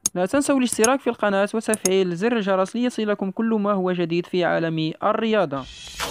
لا تنسوا الاشتراك في القناة وتفعيل زر الجرس ليصلكم كل ما هو جديد في عالم الرياضة.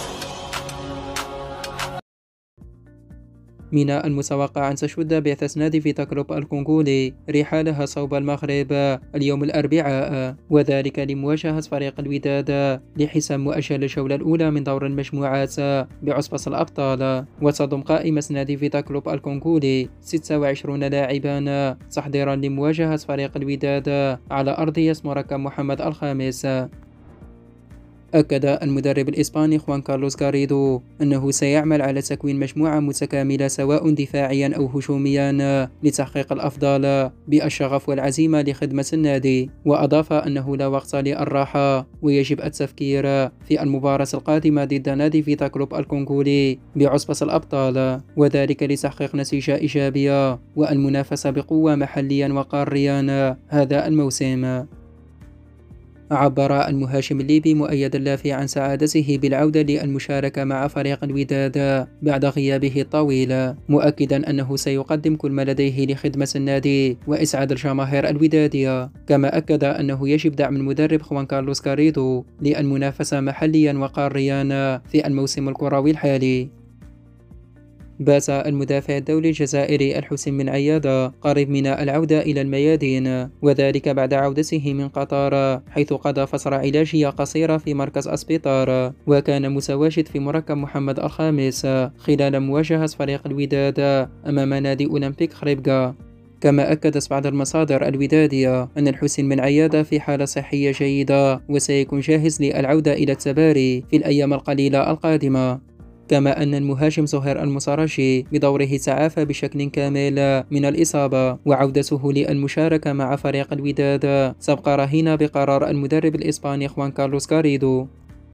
من المتوقع أن تشد بعثة نادي فيتا كلوب الكونغولي رحالها صوب المغرب اليوم الأربعاء، وذلك لمواجهة فريق الوداد لحسام مؤجل الجولة الأولى من دور المجموعات بعصبة الأبطال. وتضم قائمة نادي فيتا كلوب الكونغولي 26 لاعبا تحضيرا لمواجهة فريق الوداد على أرضية مركب محمد الخامس. أكد المدرب الإسباني خوان كارلوس غاريدو أنه سيعمل على تكوين مجموعة متكاملة سواء دفاعيا أو هجوميا لتحقيق الأفضل بالشغف والعزيمة لخدمة النادي. وأضاف أنه لا وقت للراحة ويجب التفكير في المباراة القادمة ضد نادي فيتا كلوب الكونغولي بعصبة الأبطال، وذلك لتحقيق نتيجة إيجابية والمنافسة بقوة محليا وقاريا هذا الموسم. عبر المهاجم الليبي مؤيد اللافي عن سعادته بالعودة للمشاركة مع فريق الوداد بعد غيابه الطويل، مؤكدا أنه سيقدم كل ما لديه لخدمة النادي وإسعاد الجماهير الودادية. كما أكد أنه يجب دعم المدرب خوان كارلوس غاريدو للمنافسة محليا وقاريا في الموسم الكروي الحالي. بات المدافع الدولي الجزائري الحسين بن عيادة قريب من العودة إلى الميادين، وذلك بعد عودته من قطر حيث قضى فترة علاجية قصيرة في مركز أسبيطار، وكان متواجد في مركب محمد الخامس خلال مواجهة فريق الوداد أمام نادي أولمبيك خريبكا. كما أكدت بعض المصادر الودادية أن الحسين بن عيادة في حالة صحية جيدة وسيكون جاهز للعودة إلى التباري في الأيام القليلة القادمة. كما أن المهاجم زهير المصارشي بدوره تعافى بشكل كامل من الإصابة، وعودته للمشاركة مع فريق الوداد تبقى رهينة بقرار المدرب الإسباني خوان كارلوس غاريدو.